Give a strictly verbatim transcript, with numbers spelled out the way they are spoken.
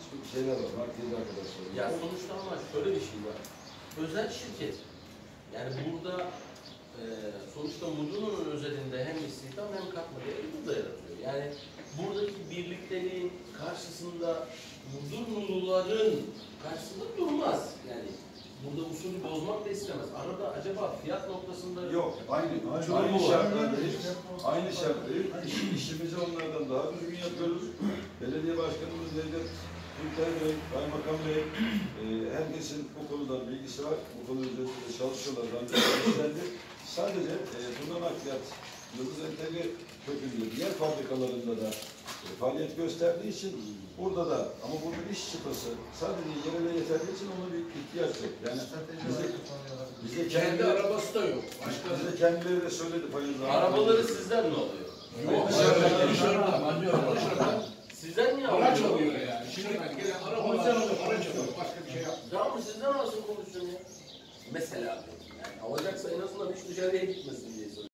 şeyler var, marketli arkadaşlar. Ya sonuçta ama şöyle bir şey var. Özel şirket. Yani burada e, sonuçta Mudurnu'nun özelinde hem istihdam hem katma değeri burada yaratıyor. Yani buradaki birlikteliğin karşısında Mudurnuluların karşısında durmaz. Yani burada usulü bozmak da istemez. Arada acaba fiyat noktasında yok, aynı, aynı, aynı şartlardayız. Aynı şartlardayız. İş, işimizi onlardan daha düzgün yapıyoruz. Belediye Başkanımız Necdet Türker Bey, Kaymakam Bey, e, herkesin bu konudan bilgisi var. Bu konu üzerinde çalışıyorlar. Ben sadece e, bundan nakliyat, Yıldız Entegre kökünde diğer fabrikalarında da e, faaliyet gösterdiği için burada da, ama burada iş çıtası sadece yerine yeterli için ona bir ihtiyaç yok. Yani bize, bize kendi kendi arabası da yok. Başka bize kendileri de söyledi Fayız abi. Arabaları sizden mi alıyor? Yok, dışarıdan, dışarıdan, dışarıdan. Sizden niye alıyor? Araç alıyor yani. Şimdi gelen arabalar, araç alıyor. Başka bir şey yapmıyor. Tamam sizden alsın konuşsun ya. Mesela yani alacaksa en azından hiç dışarıya gitmesin diye söylüyorum.